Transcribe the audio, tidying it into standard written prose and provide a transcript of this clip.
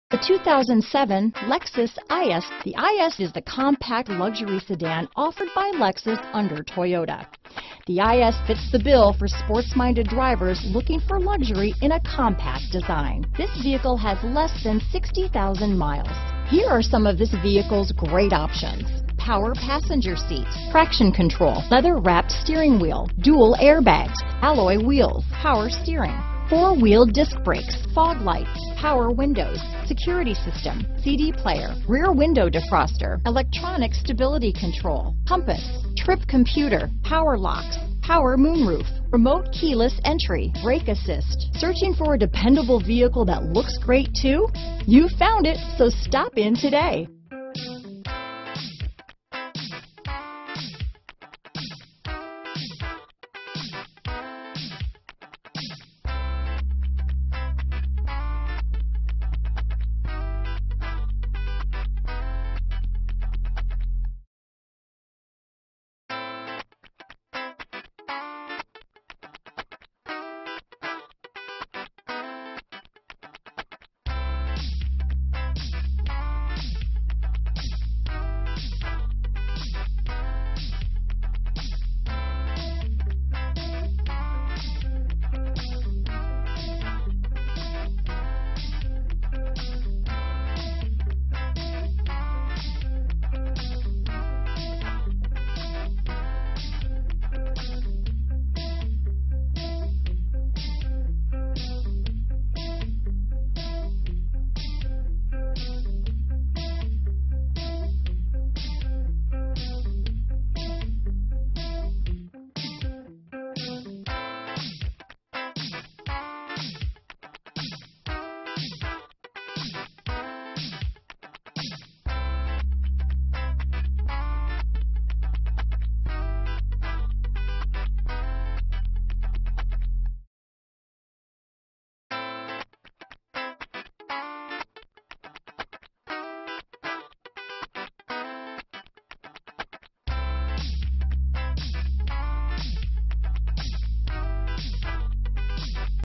The 2007 Lexus IS. The IS is the compact luxury sedan offered by Lexus under Toyota. The IS fits the bill for sports-minded drivers looking for luxury in a compact design. This vehicle has less than 60,000 miles. Here are some of this vehicle's great options: power passenger seat, traction control, leather-wrapped steering wheel, dual airbags, alloy wheels, power steering, four-wheel disc brakes, fog lights, power windows, security system, CD player, rear window defroster, electronic stability control, compass, trip computer, power locks, power moonroof, remote keyless entry, brake assist. Searching for a dependable vehicle that looks great too? You found it, so stop in today.